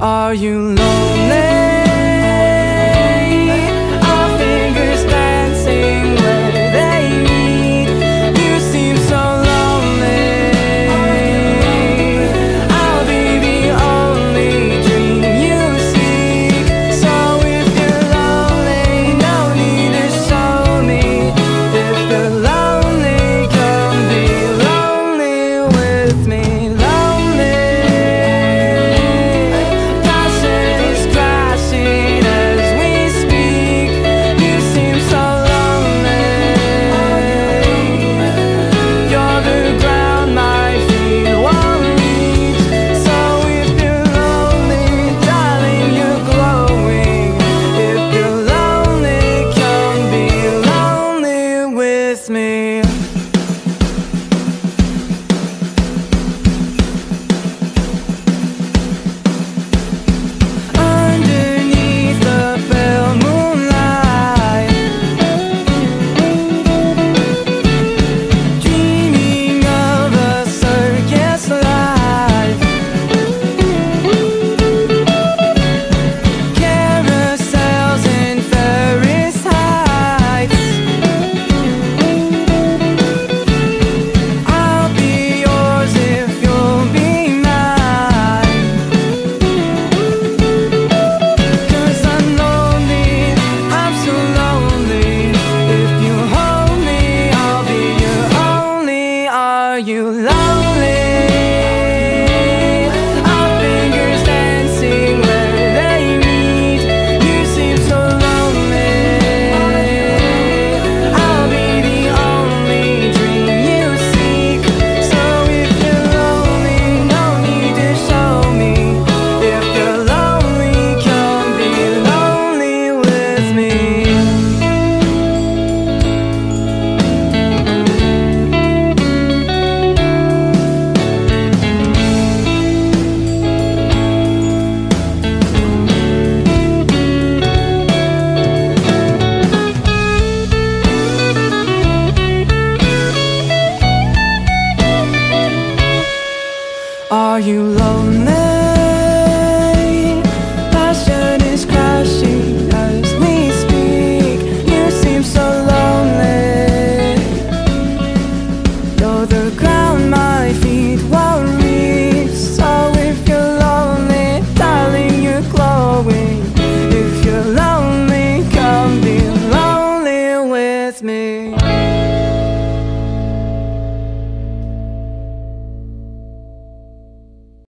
Are you lonely? Our fingers dancing where they meet. You seem so lonely. I'll be the only dream you seek. So if you're lonely, no need to show me. If you're lonely, come be lonely with me. Me. Underneath the pale moonlight, dreaming of a circus life, carousels and Ferris heights. Are you lonely? Our fingers dancing where they meet. You seem so lonely. I'll be the only dream you seek. So if you're lonely, no need to show me. If you're lonely, come be lonely with me. Are you lonely?